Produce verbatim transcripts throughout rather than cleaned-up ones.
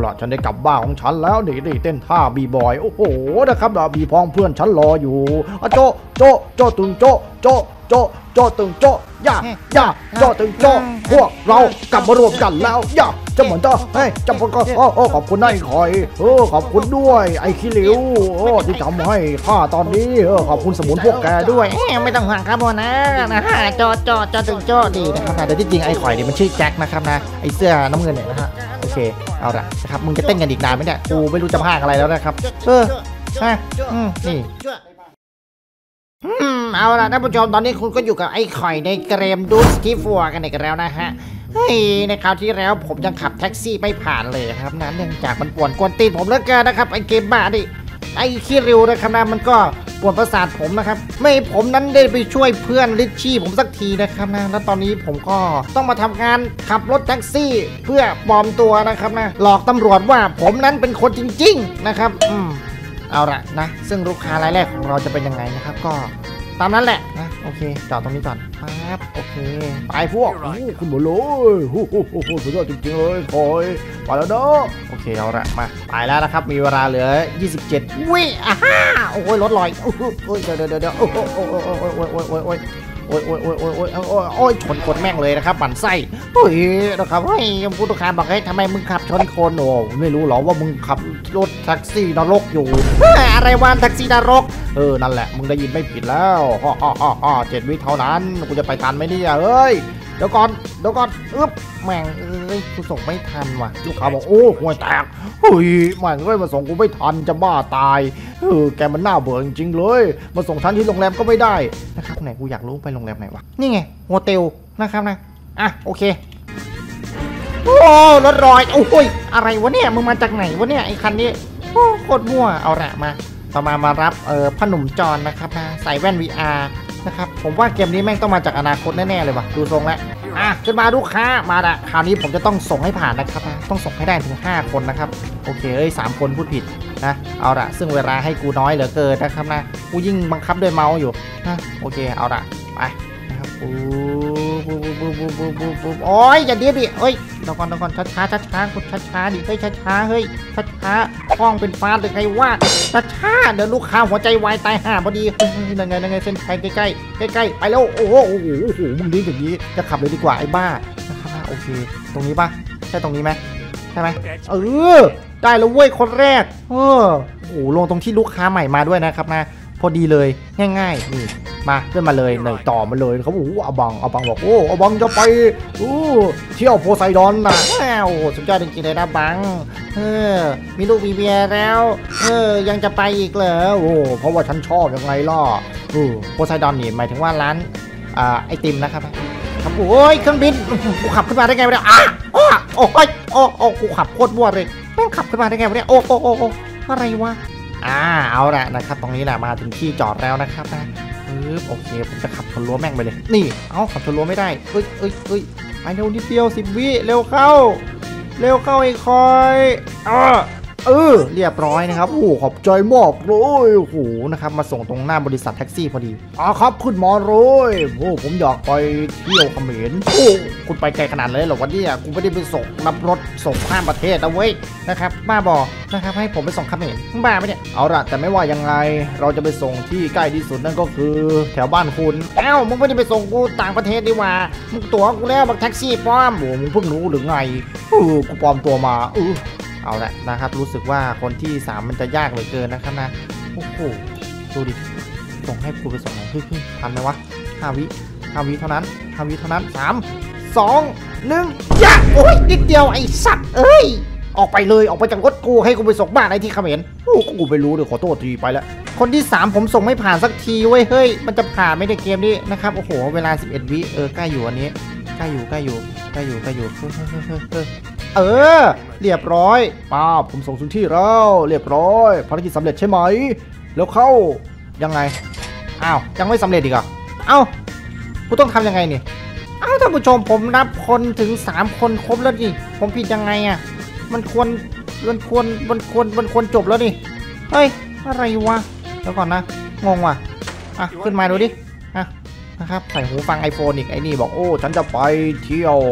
ล่ะฉันได้กลับบ้านของฉันแล้วนี่นี่เต้นท่าบีบอยโอ้โหนะครับดาบีพองเพื่อนฉันรออยู่โจโจโจตึงโจโจโจโจตึงโจย่าย่าโจตึงโจพวกเรากลับมารวมกันแล้วย่าจะเหมือนจะเฮ้ยจะก็โอ้โอ้ขอบคุณนายคอยเออขอบคุณด้วยไอ้ขี้เหลวโอ้ที่ทำให้ข้าตอนนี้เออขอบคุณสมุนพวกแกด้วยไม่ต้องห่วงครับโมนะนะฮะโจโจโจตึงโจดีนะครับนะแต่ที่จริงไอ้คอยนี่มันชื่อแจ็คนะครับนะไอ้เสื้อน้ำเงินเนี่ยนะฮะโอเคเอาละนะครับมึงจะเต้นกันอีกนานไหมเนี่ยกูไม่รู้จะพากอะไรแล้วนะครับเออฮะอืมนี่อืมเอาล่ะท่านผู้ชมตอนนี้คุณก็อยู่กับไอ้ข่อยในเกมดูสกีฟัวกันอีกแล้วนะฮะเฮ้ยในคราวที่แล้วผมยังขับแท็กซี่ไม่ผ่านเลยครับนะเนื่องจากมันป่วนกวนตีนผมเหลือเกินนะครับไอ้เกมบ้าดิไอ้ขี้ริวนะครับนะมันก็ป่วนประสาทผมนะครับไม่ผมนั้นได้ไปช่วยเพื่อนลิชชี่ผมสักทีนะครับนะแล้วตอนนี้ผมก็ต้องมาทำงานขับรถแท็กซี่เพื่อปลอมตัวนะครับนะหลอกตำรวจว่าผมนั้นเป็นคนจริงๆนะครับอืมเอาละนะซึ่งลูกค้ารายแรกของเราจะเป็นยังไงนะครับก็ตามนั้นแหละนะโอเคจอดตรงนี้ก่อนครับโอเคไปพวกคุณหมดเลยโอ้โหสุดยอดจริงๆเลยคอยไปแล้วเนาะโอเคเอาละมาไปแล้วนะครับมีเวลาเหลือยี่สิบเจ็ดวิอ่าโอ้ยรถลอยโอ้ยเดี๋ยวเดี๋ยวเดี๋ยวโอ้ยโอ้ยโอ้ยโอ้ยโอ้ยโอ้ยโอ้ยโอ้ยโอ้ยโอ้ยโอ้ยโอ้ยโอ้ยโอ้ยโอ้ยชนคนแม่งเลยนะครับหมั่นไส้เฮ้ยนะครับเฮ้ยผู้ตุกาบอกให้ทำไมมึงขับชนคนโอ้ไม่รู้หรอว่ามึงขับรถแท็กซี่นรกอยู่อะไรวะแท็กซี่นรกเออนั่นแหละมึงได้ยินไม่ผิดแล้วฮ่าฮ่าฮ่าฮ่าเจ็ดวิเท่านั้นกูจะไปทันไหมเนี่ยเฮ้ยเดี๋ยวก่อนเดี๋ยวก่อนอึ๊บแม่งเอ้ยกูส่งไม่ทันว่ะลูกค้าบอกโอ้ห่วยแตกเฮ้ยแม่งเอ้ยมาส่งกูไม่ทันจะบ้าตายเออแกมันน่าเบื่อจริงๆเลยมาส่งฉันที่โรงแรมก็ไม่ได้นะครับไหนกูอยากรู้ไปโรงแรมไหนวะนี่ไงโฮเทลนะครับนะอ่ะโอเคโอ้รถลอยโอ้ยอะไรวะเนี่ยมึงมาจากไหนวะเนี่ยไอ้คันนี้โอ้โคตรมั่วเอาละมาต่อมามารับเออพ่อหนุ่มจอนนะครับนะใส่แว่น วี อาร์ นะครับผมว่าเกมนี้แม่งต้องมาจากอนาคตแน่ๆเลยว่ะดูทรงแล้วอ่ะขึ้นมาลูกค้ามาละคราวนี้ผมจะต้องส่งให้ผ่านนะครับนะต้องส่งให้ได้ถึงห้าคนนะครับโอเคเอ้ยสามคนพูดผิดนะเอาละซึ่งเวลาให้กูน้อยเหลือเกินนะครับนะกูยิ่งบังคับด้วยเมาส์อยู่นะโอเคเอาละไปนะครับปูปูปูปูปูปูปูโอ้ยอย่าเดี๋ยวดิเอ้ยเดี๋ยวก่อนเดี๋ยวก่อนช้าช้าช้าช้ากูช้าช้าดิเฮ้ยช้าช้าเฮ้ยช้าช้าคล้องเป็นฟ้าหรือไงว่าช้าช้าเดี๋ยวลูกค้าหัวใจวายตายห่าพอดียังไงยังไงเส้นชัยใกล้ใกล้ใกล้ใกล้ไปแล้วโอ้โหโอ้โหโอ้โหมึงดิ้นอย่างนี้จะขับเลยดีกว่าไอ้บ้านะครับโอเคตรงนี้ป่ะใช่ตรงนี้ไหมใช่ไหมเออได้แล้วเว้ยคนแรกเออโอ้โหลงตรงที่ลูกค้าใหม่มาด้วยนะครับนะพอดีเลยง่ายๆนี่มาขึ้นมาเลยหน่อยต่อมาเลยเขาบอกโอ้อบังอบังบอกโอ้อบังจะไปโอ้เที่ยวโพไซดอนนะโอ้สุดยอดจริงๆเลยนะบังเออมีลูกมีเมียแล้วเออยังจะไปอีกเหรอโอ้เพราะว่าฉันชอบยังไงล่ะโอ้โพไซดอนนี่หมายถึงว่าร้านอ่าไอติมนะครับครับโอ้ยเครื่องบินกูขับขึ้นมาได้ไงวะเนี่ยอ่ะโอ้โอ้ยโอ้โอ้กูขับโคตรมั่วเลยแม่งขับขึ้นมาได้ไงวะเนี่ยโอ้โอ้โอ้โอ้อะไรวะอ่าเอาละนะครับตรงนี้แหละมาถึงที่จอดแล้วนะครับนะปึ๊บโอเคผมจะขับชนรั้วแม่งไปเลยนี่เอาขับชนรั้วไม่ได้เอ้ยเอ้ยเอ้ยไปเร็วนิดเดียวสิบวิเร็วเข้าเร็วเข้าไอ้คอยเออเออเรียบร้อยนะครับโอ้ขอบใจมากเลยโอ้โหนะครับมาส่งตรงหน้าบริษัทแท็กซี่พอดีอ๋อครับขึ้นมาเลยโอ้ผมอยากไปเที่ยวเขมรโอ้คุณไปไกลขนาดเลยเหรอวันนี้กูไม่ได้ไปส่งรับรถส่งข้ามประเทศนะเว้ยนะครับบ้าบอนะครับให้ผมไปส่งเขมรมึงบ้าไหมเนี่ยเอาละแต่ไม่ว่ายังไงเราจะไปส่งที่ใกล้ที่สุดนั่นก็คือแถวบ้านคุณเอ้ามึงไม่ได้ไปส่งกูต่างประเทศดีกว่ามึงตั๋วกูแล้วบักแท็กซี่ปลอมโอ้มึงเพิ่งรู้หรือไงเออกูปลอมตัวมาเออเอาละนะครับรู้สึกว่าคนที่สามมันจะยากเหลือเกินนะครับนะโอ้โหดูดิส่งให้กูไปส่งไหนขึ้นทันไหมวะห้าวิห้าวิเท่านั้นห้าวิเท่านั้นสามสองหนึ่งยะโอ้ยนิดเดียวไอ้สัตว์เอ้ยออกไปเลยออกไปจากรถกูให้กูไปส่งบ้านไอ้ที่เขมรโอ้กูไม่รู้เดี๋ยวขอโทษทีไปแล้วคนที่สามผมส่งไม่ผ่านสักทีเว้ยเฮ้ยมันจะผ่านไม่ได้เกมนี้นะครับโอ้โหเวลาสิบเอ็ดวิเออใกล้อยู่อันนี้ใกล้อยู่ใกล้อยู่ใกล้อยู่ใกล้อยู่เออเรียบร้อยป้าผมส่งถึงที่แล้วเรียบร้อยภารกิจสำเร็จใช่ไหมแล้วเข้ายังไงอ้าวยังไม่สำเร็จอีกเหรอเอ้ากูต้องทำยังไงนี่อ้าวท่านผู้ชมผมนับคนถึงสามคนครบแล้วดิผมผิดยังไงอ่ะมันควรมันควรมันควรมันควรจบแล้วดิเฮ้ยอะไรวะเดี๋ยวก่อนนะงงว่ะอ่ะขึ้นมาดูดิอ่ะนะครับใส่หูฟัง ไอโฟน อีกไอ้นี่บอกโอ้ฉันจะไปเที่ยวเ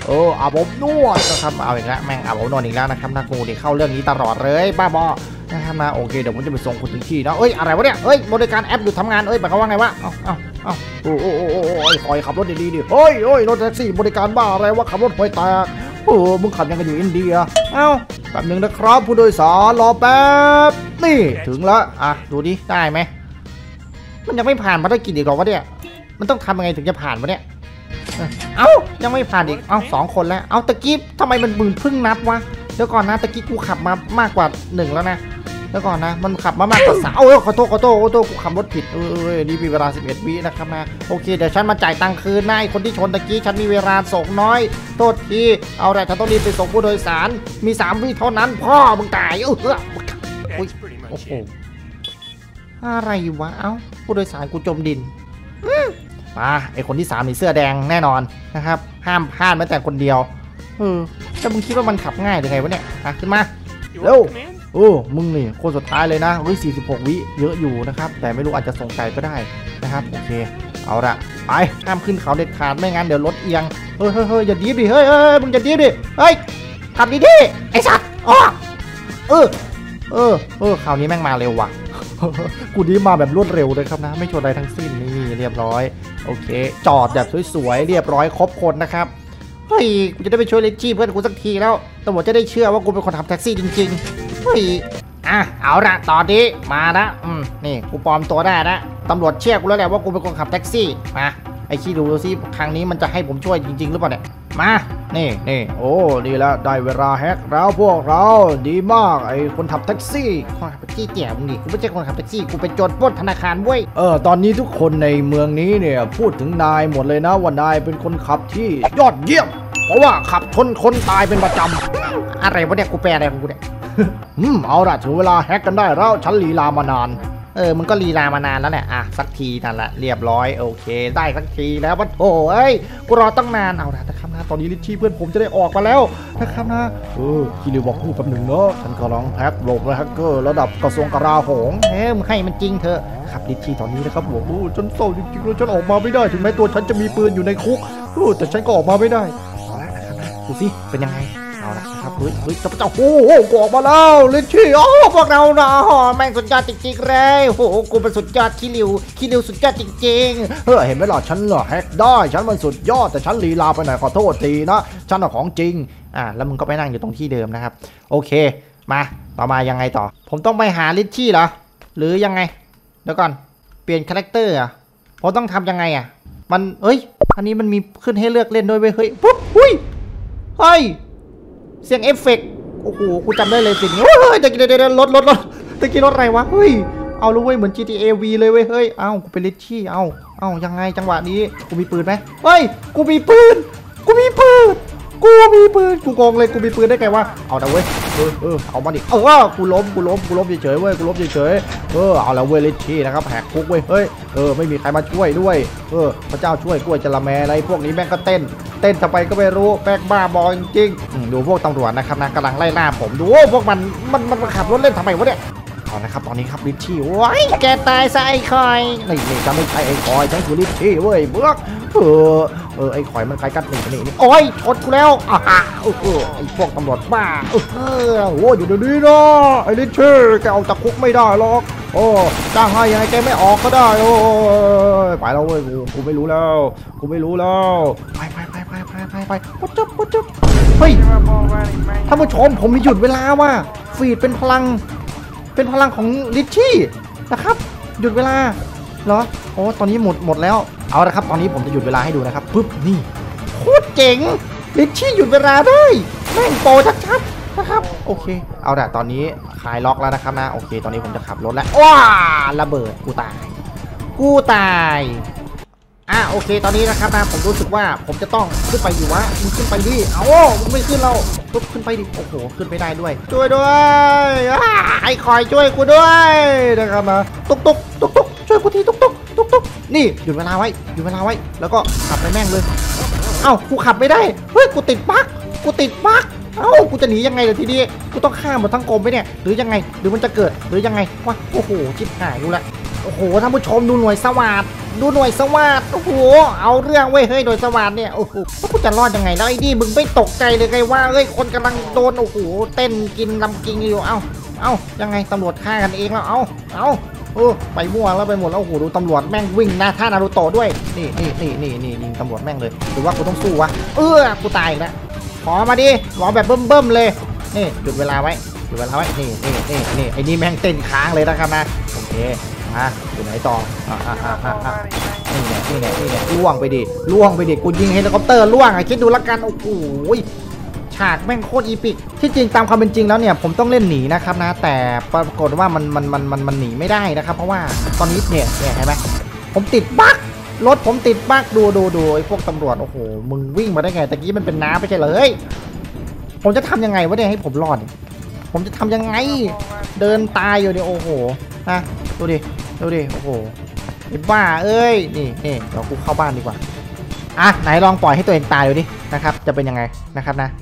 เอออาบอบนวดนะครับเอาอีกแล้วแม่งอาบอบนวดอีกแล้วนะครับนักกูนี่เข้าเรื่องนี้ตลอดเลยบ้าบอนะครับมาโอเคเดี๋ยวผมจะไปส่งคุณถึงที่นะเอ้ยอะไรวะเนี่ยเอ้ยบริการแอปหยุดทำงานเอ้ยหมายความว่าไงวะเอ้าเอ้าเอ้าโอ้โอ้โอ้โอ้โอ้ยคอยขับรถดีๆดิเฮ้ยเฮ้ยรถแท็กซี่บริการบ้าอะไรวะขับรถห่วยแตกโอ้มึงขับยังกันอยู่อินเดียเอ้าแป๊บหนึงนะครับผู้โดยสารรอแป๊บนี่ถึงแล้วอ่ะดูดิได้ไหมมันยังไม่ผ่านภารกิจอีกหรอวะเนี่ยมันต้องทำยังไงถึงจะผ่านวะเนี่ยเอ้ายังไม่ผ่านอีกเอ้าสองคนแล้วเอ้าตะกี้ทำไมมันมืนพึ่งนับวะเดี๋ยวก่อนนะตะกี้กูขับมามากกว่าหนึ่งแล้วนะเดี๋ยวก่อนนะมันขับมามากกว่าสามเอ้ยขอโทษขอโทษขอโทษกูขับรถผิดเออนี่มีเวลาสิบเอ็ดวินะครับนะโอเคเดี๋ยวฉันมาจ่ายตังค์คืนนะไอ้คนที่ชนตะกี้ฉันมีเวลาส่งน้อยโทษทีเอาแต่ฉันต้องรีบไปส่งผู้โดยสารมีสามวิเท่านั้นพ่อมึงตายเออโอ้โหอะไรวะเอ้าผู้โดยสารกูจมดินมาไอคนที่สามนี่เสื้อแดงแน่นอนนะครับห้ามพลาดแม้แต่คนเดียวเออแต่มึงคิดว่ามันขับง่ายหรือไงวะเนี่ยอ่ะขึ้นมาเร็วโอ้มึงนี่คนสุดท้ายเลยนะเฮ้ยสี่สิบหกวิเยอะอยู่นะครับแต่ไม่รู้อาจจะส่งไกลก็ได้นะครับโอเคเอาละไปห้ามขึ้นเขาเด็ดขาดไม่งั้นเดี๋ยวรถเอียงเฮ้ยเฮ้ยเฮ้ยอย่าดีบดิเฮ้ยเฮ้ยมึงอย่าดีบดิเฮ้ยขับดีดิไอ้สัตว์อ๋อเออเออเออคราวนี้แม่งมาเร็วว่ะกูนี้มาแบบรวดเร็วเลยครับนะไม่ชนอะไรทั้งสิ้นนี่เรียบร้อยโอเคจอดแบบสวยๆเรียบร้อยครบคนนะครับเฮ้ยกูจะได้ไปช่วยเลจี้เพื่อนกูสักทีแล้วตำรวจจะได้เชื่อว่ากูเป็นคนขับแท็กซี่จริงๆเฮ้ยอ่ะเอาละตอนนี้มาละอืมนี่กูปลอมตัวได้ละตำรวจเชื่อกูแล้วแหละว่ากูเป็นคนขับแท็กซี่มาไอ้ขี้ดูซิครั้งนี้มันจะให้ผมช่วยจริงๆหรือเปล่าเนี่ยมานี่นี่โอ้ดีแล้วได้เวลาแฮกแล้วพวกเราดีมากไอ้คนขับแท็กซี่คนขับแท็กซี่เตี่ยมึงดิกูไม่ใช่คนขับแท็กซี่กูเป็นโจรปล้นธนาคารเว้ยเออตอนนี้ทุกคนในเมืองนี้เนี่ยพูดถึงนายหมดเลยนะว่านายเป็นคนขับที่ยอดเยี่ยมเพราะว่าขับชนคนตายเป็นประจำอะไรวะเนี่ยกูแปลอะไรของกูเนี่ยอืมเอาละถึงเวลาแฮกกันได้แล้วฉันลีลามานานเออมึงก็ลีลามานานแล้วแหละอ่ะสักทีนั่นแหละเรียบร้อยโอเคได้สักทีแล้ววะโอ้เอ้ยกูรอตั้งนานเอาละนะครับนะตอนนี้ลิชชี่เพื่อนผมจะได้ออกมาแล้วนะครับนะเออคิริวบอกพูดแป๊บหนึ่งเนาะฉันกำลังแฮกโลกและแฮกเกอร์ระดับกระทรวงกลาโหมเฮ้ยมึงให้มันจริงเถอะครับลิชชี่ตอนนี้นะครับผมโอ้ฉันเศร้าจริงๆเลยฉันออกมาไม่ได้ถึงแม้ตัวฉันจะมีปืนอยู่ในคุกโอ้แต่ฉันก็ออกมาไม่ได้เอาละนะครับนะดูสิเป็นยังไงเอาละครับเฮ้ยเฮ้ยเจ้าเจ้าโอ้โหกูออกมาแล้วลิชชี่โอ้พวกเราเนาะแม่งสุดยอดจริงๆเลยโอ้โหกูเป็นสุดยอดขี้ริวขี้ริวสุดยอดจริงๆเฮ้ยเห็นไหมล่ะฉันเหรอแฮกได้ฉันมันสุดยอดแต่ฉันลีลาไปหน่อยขอโทษทีนะฉันของจริงอ่ะแล้วมึงก็ไปนั่งอยู่ตรงที่เดิมนะครับโอเคมาต่อมายังไงต่อผมต้องไปหาลิชชี่เหรอหรือยังไงเดี๋ยวก่อนเปลี่ยนคาแรคเตอร์อ่ะผมต้องทำยังไงอ่ะมันเอ้ยอันนี้มันมีขึ้นให้เลือกเล่นด้วยเว้ยเฮ้ยปุ๊บหุ้ยเฮ้ยเสียงเอฟเฟกต์โอ้โหกูจำได้เลยสิ่งนี้เฮ้ยตะกี้เดี๋ยวรถรถรถตะกี้รถอะไรวะเฮ้ยเอาลูกเว้ยเหมือน จี ที เอ วี เลยเว้ยเฮ้ยเอ้ากูเป็นลิชชี่เอ้าเอ้ายังไงจังหวะนี้กูมีปืนไหมเฮ้ยกูมีปืนกูมีปืนกูมีปืนกูโกงเลยกูมีปืนได้ไงวะเอาแต่เว้ยเออเออเอามาดิเออกูล้มกูล้มกูล้มเฉยๆเว้ยกูล้มเฉยๆเออเอาแล้วเว้ยลิชชี่นะครับแหกคุกเว้ยเฮ้ยเออไม่มีใครมาช่วยด้วยเออพระเจ้าช่วยกล้วยจระแมอะไรพวกนี้แม่งก็เต้นเต้นทำไมก็ไม่รู้แป๊กบ้าบอจริงๆดูพวกตำรวจนะครับนะกำลังไล่ล่าผมดูพวกมันมันมันขับรถเล่นทำไมวะเนี่ยเอานะครับตอนนี้ครับลิชชี่ว้ายแกตายซะไอ้คอยนี่นี่จะไม่ใช่ไอ้คอยฉันคือลิชชี่เว้ยเบือกเออเออไอ้คอยมันใครกัดหนีนี่นี่โอ้ยชนกูแล้วอ่าเออไอ้พวกตำรวจบ้าเออโอ้ยอยู่เดี๋ยวนี้นะไอ้ลิชชี่แกเอาจากคุกไม่ได้หรอกโอ้จ้างให้ยังไงแกไม่ออกก็ได้โอ้ยไปแล้วเว้ยกูกูไม่รู้แล้วกูไม่รู้แล้วไปไปไปไปไปไปไปปุ๊บจุ๊บปุ๊บจุ๊บเฮ้ยท่านผู้ชมผมมีหยุดเวลาว่ะฟีดเป็นพลังเป็นพลังของลิชชี่นะครับหยุดเวลาเหรอโอ้ตอนนี้หมดหมดแล้วเอาละครับตอนนี้ผมจะหยุดเวลาให้ดูนะครับปึ๊บนี่โคตรเจ๋งลิชชี่หยุดเวลาได้แม่งโปรชัดๆนะครับโอเคเอาละตอนนี้คลายล็อกแล้วนะครับนะโอเคตอนนี้ผมจะขับรถแล้วว้าระเบิดกูตายกูตายอ่ะโอเคตอนนี้นะครับนะผมรู้สึกว่าผมจะต้องขึ้นไปอยู่วะมึงขึ้นไปดิเอามึงไม่ขึ้นเราปุ๊บขึ้นไปดิโอ้โหขึ้นไปได้ด้วยช่วยด้วยไอ้คอยช่วยกูด้วยนะครับนะตุ๊กตุ๊กตุ๊กตุ๊กช่วยกูทีตุ๊กตุ๊กตุ๊กตุ๊กนี่หยุดเวลาไว้หยุดเวลาไว้แล้วก็ขับไปแม่งเลยเอ้ากูขับไม่ได้เฮ้ยกูติดบั๊กกูติดบั๊กเอ้ากูจะหนียังไงล่ะทีนี้กูต้องข้ามหมดทั้งกรมไปเนี่ยหรือยังไงหรือมันจะเกิดหรือยังไงวะโอ้โหจิ๊บหายดูละโอ้โหท่านผู้ชมดูหน่วยสวัสดดูหน่วยสวัสดโอ้โหเอาเรื่องเว้ยเฮ้ยหน่วยสวัสดเนี่ยโอ้โหแล้วกูจะรอดยังไงแล้วไอ้นี่มึงไม่ตกใจเลยไงว่าเฮ้ยคนกำลังโดนโอ้โหเต้นกินลำกิงอยู่เอ้าเอ้ายังไงตำรวจฆ่ากันเองแล้วเอ้าเอ้าเออไปมั่วแล้วไปหมดแล้วโอ้โหดูตำรวจแม่งวิ่งหน้าท่านารูโตะด้วยนี่นี่นี่นี่นี่นี่ตำรวจแม่งเลยหรือว่ากูต้องสู้วะเออกูตายแล้วขอมาดิขอแบบเบิ่มๆเลยนี่หยุดเวลาไว้หยุดเวลาไว้นี่นี่นี่นี่ไอ้นี่แม่งเต้นค้างเลยนะครับนะโอเคมาอยู่ไหนต่ออ่าอ่าอ่าอ่านี่แหละนี่แหละนี่แหละล่วงไปดิล่วงไปดิกูยิงเฮลิคอปเตอร์ล่วงอ่ะคิดดูละกันโอ้โหฉากแม่งโคตรอีพิกที่จริงตามความเป็นจริงแล้วเนี่ยผมต้องเล่นหนีนะครับนะแต่ปรากฏว่ามันมันมันมันมันหนีไม่ได้นะครับเพราะว่าตอนนี้เนี่ยเนี่ยเห็นไหมผมติดบั๊กรถผมติดบั๊กดูดูดูไอ้พวกตำรวจโอ้โหมึงวิ่งมาได้ไงตะกี้มันเป็นน้ำไม่ใช่เหรอเฮ้ยผมจะทำยังไงวะเนี่ยให้ผมรอดผมจะทำยังไงเดินตายอยู่เนี่ยโอ้โหนะดูดิดูดิโอ้โหไอ้บ้าเอ้ยนี่นี่เดี๋ยวกูเข้าบ้านดีกว่าอ่ะไหนลองปล่อยให้ตัวเองตายดูดินะครับจะเป็นยังไงนะครับนะ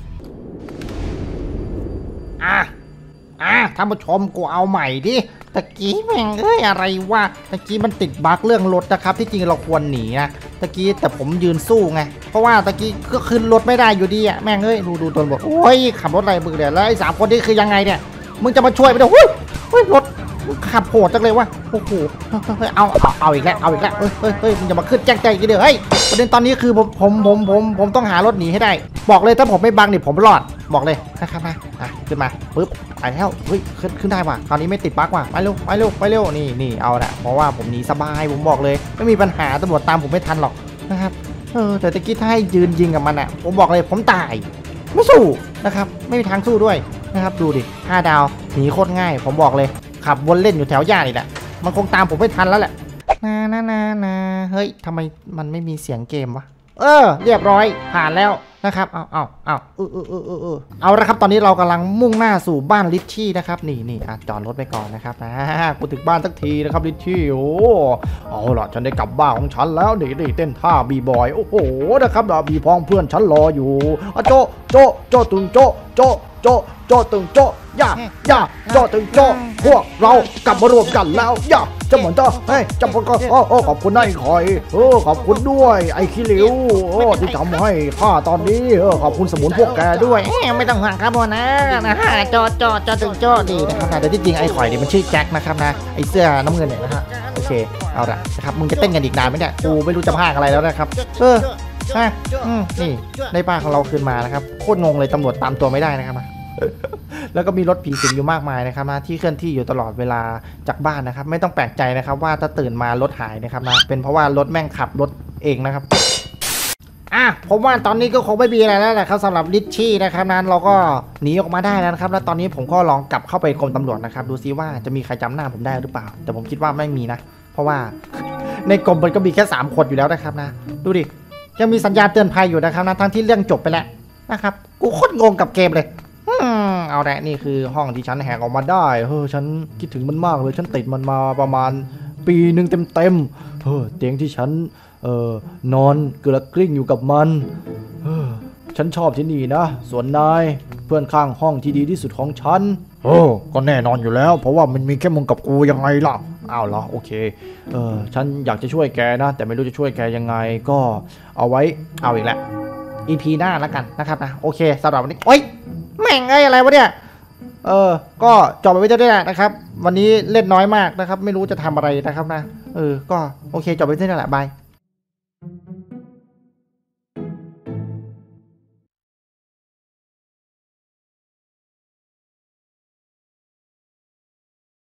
อ่ะอ่ะท่านผู้ชมกูเอาใหม่ดิตะกี้แม่งเอ้ยอะไรวะตะกี้มันติดบั๊กเรื่องรถนะครับที่จริงเราควรหนีนะตะกี้แต่ผมยืนสู้ไงเพราะว่าตะกี้ก็ขึ้นรถไม่ได้อยู่ดีอ่ะแม่งเอ้ยดูดูตัวบทโอ้ยขับรถอะไรมึงเนี่ยแล้วไอ้สามคนนี้คือยังไงเนี่ยมึงจะมาช่วยไปเดี๋ยวเฮ้ยเฮ้ยรถขับโหดจังเลยวะโอ้โหเอาเอาเอาอีกแล้วเอาอีกแล้วเฮ้ยเฮ้ยเฮ้ยมึงจะมาขึ้นแจ้งใจกันเดี๋ยวเฮ้ยประเด็นตอนนี้คือผมผมผมผมผมต้องหารถหนีให้ได้บอกเลยถ้าผมไม่บังนี่ผมรอดบอกเลยนะครับนะอ่ะขึ้นมาปึ๊บไปแล้วเฮ้ยขึ้นขึ้นได้ว่ะคราวนี้ไม่ติดบั๊กว่ะไปเร็วไปเร็วไปเร็วนี่นี่เอาละเพราะว่าผมหนีสบายผมบอกเลยไม่มีปัญหาตำรวจตามผมไม่ทันหรอกนะครับเออแต่ตะกี้ถ้าให้ยืนยิงกับมันอ่ะผมบอกเลยผมตายไม่สู้นะครับไม่มีทางสู้ด้วยนะครับดูดิห้าดาวหนีโคตรง่ายผมบอกเลยขับวนเล่นอยู่แถวย่านนี่แหละมันคงตามผมไม่ทันแล้วแหละนานานานาเฮ้ยทำไมมันไม่มีเสียงเกมวะเออเรียบร้อยผ่านแล้วนะครับเอาเอาเอาเออเออเออเออเออเอาละครับตอนนี้เรากำลังมุ่งหน้าสู่บ้านลิชชี่นะครับนี่นี่อ่ะจอดรถไปก่อนนะครับนะกูถึงบ้านสักทีนะครับลิชชี่โอ้เอาล่ะฉันได้กลับบ้านของฉันแล้วนี่นี่เต้นท่าบีบอยโอ้โหนะครับดาบีพองเพื่อนฉันรออยู่อ่ะโจโจโจตึงโจโจโจโจตึงโจย่าย่าโจตึงโจพวกเรากลับมารวมกันแล้วย่าจะเหมือนจะเฮ้ยจะก็โอ้โอ้ขอบคุณนายคอยเออขอบคุณด้วยไอ้ขี้เหลวโอ้ที่ทำให้ข้าตอนนี้เออขอบคุณสมุนพวกแกด้วยไม่ต้องห่วงครับโมนะนะฮะจอจอจอตึงโจดีนะครับแต่ที่จริงไอ้ข่อยนี่มันชื่อแจ็คนะครับนะไอ้เสื้อน้ำเงินเนี่ยนะฮะโอเคเอาละนะครับมึงจะเต้นกันอีกนานไหมเนี่ยกูไม่รู้จะพากอะไรแล้วนะครับเออนะอืมนี่ได้บ้านของเราคืนมานะครับโคตรงงเลยตำรวจตามตัวไม่ได้นะครับแล้วก็มีรถผีสิงอยู่มากมายนะครับนะที่เคลื่อนที่อยู่ตลอดเวลาจากบ้านนะครับไม่ต้องแปลกใจนะครับว่าถ้าตื่นมารถหายนะครับนะเป็นเพราะว่ารถแม่งขับรถเองนะครับอ่ะผมว่าตอนนี้ก็คงไม่มีอะไรแล้วแหละครับสำหรับลิชชี่นะครับนั้นเราก็หนีออกมาได้แล้วนะครับแล้วตอนนี้ผมก็ลองกลับเข้าไปกรมตำรวจนะครับดูซิว่าจะมีใครจำหน้าผมได้หรือเปล่าแต่ผมคิดว่าไม่มีนะเพราะว่าในกรมมันก็มีแค่สามคนอยู่แล้วนะครับนะดูดิยังมีสัญญาณเตือนภัยอยู่นะครับนะทั้งที่เรื่องจบไปแล้วนะครับกูโคตรงงกับเกมเลยเอาแหละนี่คือห้องที่ฉันแหกออกมาได้เฮ้ยฉันคิดถึงมันมากเลยฉันติดมันมาประมาณปีหนึ่งเต็มๆเฮ้ยเตียงที่ฉันเอ่อนอนกระกลิ้งอยู่กับมันเฮ้ยฉันชอบที่นี่นะส่วนนายเพื่อนข้างห้องที่ดีที่สุดของฉันโอ้ก็แน่นอนอยู่แล้วเพราะว่ามันมีแค่มึงกับกูยังไงล่ะอ้าวเหรอโอเคเออฉันอยากจะช่วยแกนะแต่ไม่รู้จะช่วยแกยังไงก็เอาไว้เอาอีกแหละ อี พี หน้าแล้วกันนะครับนะโอเคสำหรับวันนี้โอ๊ยแม่งไงอะไรวะเนี่ยเออก็จบไปไว้เท่านี้นะครับวันนี้เล่นน้อยมากนะครับไม่รู้จะทำอะไรนะครับนะเออก็โอเคจบไปเท่านี้แหละบาย